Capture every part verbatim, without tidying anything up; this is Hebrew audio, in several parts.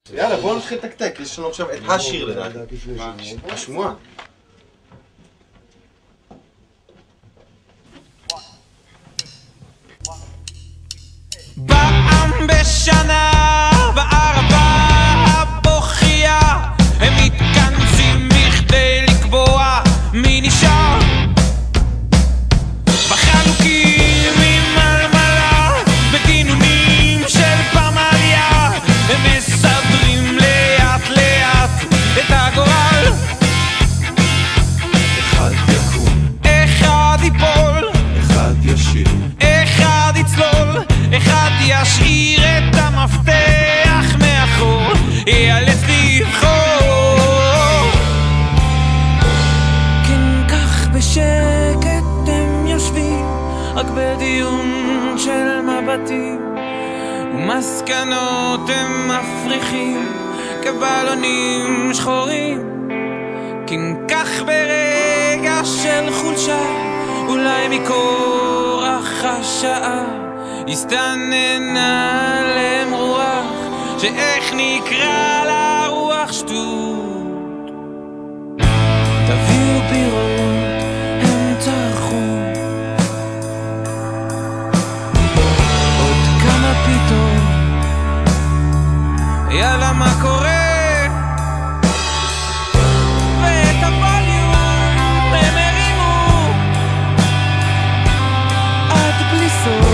יאללה, בואו נתחיל לתקתק, יש לנו עכשיו את השיר לדעתי. השמועה. פעם בשנה בערבה הבוכייה הם מתכנסים בכדי לקבוע מי נשאר בחלוקים עם מלמלה בכינונים של פמליה הם מסדרים לאט לאט את הגורל אחד יקום, אחד ייפול, אחד ישיר, אחד יצלול, אחד ישאיר את המפתח מאחור, ייאלץ לבחור. כן, כך בשקט הם יושבים, רק בדיון של מבטים, ומסקנות הם מפריחים כבלונים שחורים. כן, כך ברגע של חולשה, אולי מכורח השעה הסתננה עליהם רוח, שאיך נקרא לה רוח שטות. תביאו בירות, הם צרחו, עוד כמה פתאום, יאללה מה קורה? ואת הווליום הם הרימו עד בלי סוף.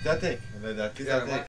זה הטק, לדעתי זה הטק.